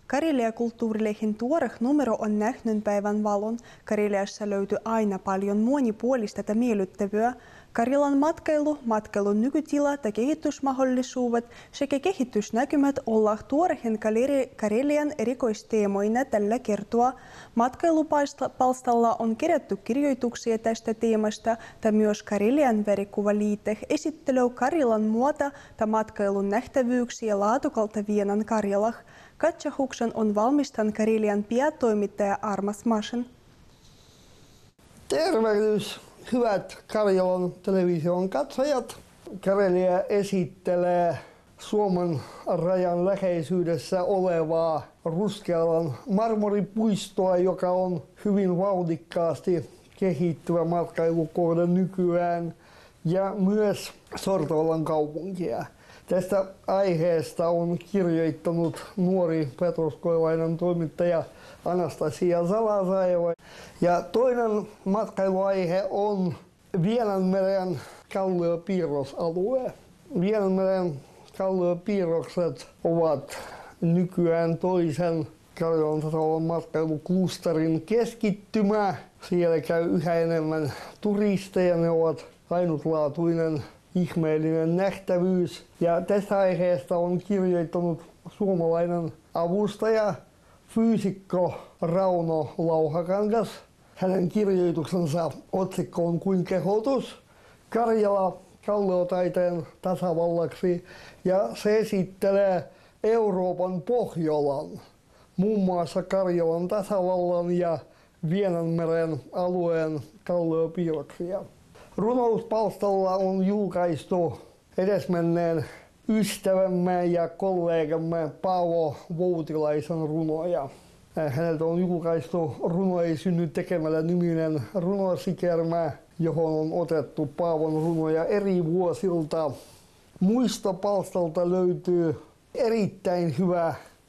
Karelia-kulttuurilehden tuore numero on nähnyt päivän valon. Kareliassa löytyy aina paljon monipuolista ja miellyttävää. Karjalan matkailu, matkailun nykytila ja kehitysmahdollisuudet sekä kehitysnäkymät ollaan tuoreen Karelian erikoisteemoina tällä kertaa. Matkailupalstalla on kerätty kirjoituksia tästä teemasta ja myös Karelian värikuvaliite esittelee Karjalan muoto ja matkailun nähtävyyksiä laadukalta Vienan Karjalah. Katsahuksen on valmistanut Karelian päätoimittaja Armas Maschen. Tervehdys, hyvät Karjalan television katsojat. Karelia esittelee Suomen rajan läheisyydessä olevaa Ruskealan marmoripuistoa, joka on hyvin vauhdikkaasti kehittyvä matkailukohde nykyään, ja myös Sortolan kaupunkia. Tästä aiheesta on kirjoittanut nuori petroskoilainen toimittaja Anastasia Zalazajeva. Ja toinen matkailuaihe on Vienanmeren kalliopiirrosalue. Vienanmeren kalliopiirrokset ovat nykyään toisen Karjalan tasavallan matkailuklusterin keskittymä. Siellä käy yhä enemmän turisteja, ne ovat ainutlaatuinen ihmeellinen nähtävyys. Ja tästä aiheesta on kirjoittanut suomalainen avustaja, fyysikko Rauno Lauhakangas. Hänen kirjoituksensa otsikko on kuin kehotus Karjala kalliotaiteen tasavallaksi, ja se esittelee Euroopan Pohjolan, muun muassa Karjalan tasavallan ja Vienanmeren alueen kalliopiirroksia. Runouspalstalla on julkaistu edesmenneen ystävämme ja kollegamme Paavo Voutilaisen runoja. Häneltä on julkaistu Runo ei synny tekemällä -niminen runosikermä, johon on otettu Paavon runoja eri vuosilta. Muistopalstalta löytyy erittäin hyvä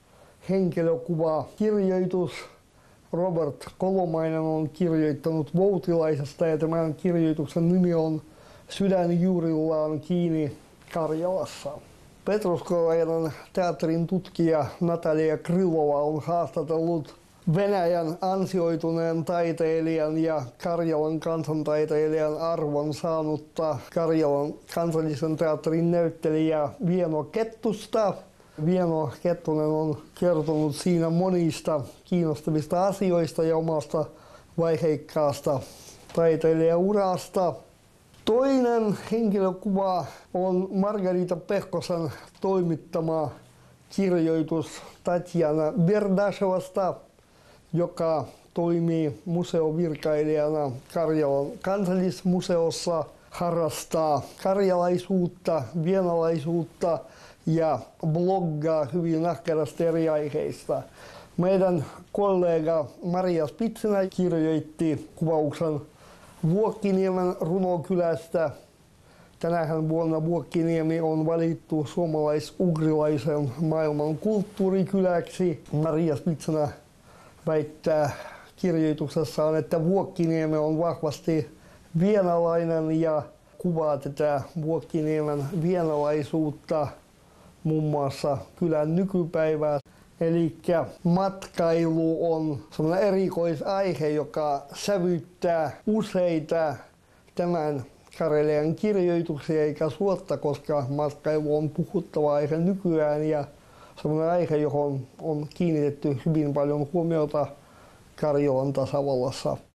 henkilökuvakirjoitus. Robert Kolomainen on kirjoittanut Voutilaisesta, ja tämän kirjoituksen nimi on Sydän juurillaan kiinni Karjalassa. Petroskoilainen teatterin tutkija Natalia Krylova on haastatellut Venäjän ansioituneen taiteilijan ja Karjalan kansantaiteilijan arvon saanutta Karjalan kansallisen teatterin näyttelijää Vieno Kettusta. Vieno Kettunen on kertonut siinä monista kiinnostavista asioista ja omasta vaiheikkaasta taiteilijaurasta. Toinen henkilökuva on Margarita Pehkosen toimittama kirjoitus Tatjana Berdashevasta, joka toimii museovirkailijana Karjalan kansallismuseossa, harrastaa karjalaisuutta, vienalaisuutta ja bloggaa hyvin ahkerasti eri aiheista. Meidän kollega Maria Spitsinä kirjoitti kuvauksen Vuokkiniemen runokylästä. Tänähän vuonna Vuokkiniemi on valittu suomalais-ugrilaisen maailman kulttuurikyläksi. Maria Spitsinä väittää kirjoituksessaan, että Vuokkiniemi on vahvasti vienalainen ja kuvaa tätä Vuokkiniemen vienalaisuutta, muun muassa kylän nykypäivää. Eli matkailu on sellainen erikoisaihe, joka sävyttää useita tämän Karelian kirjoituksia, eikä suotta, koska matkailu on puhuttava aihe nykyään ja sellainen aihe, johon on kiinnitetty hyvin paljon huomiota Karjalan tasavallassa.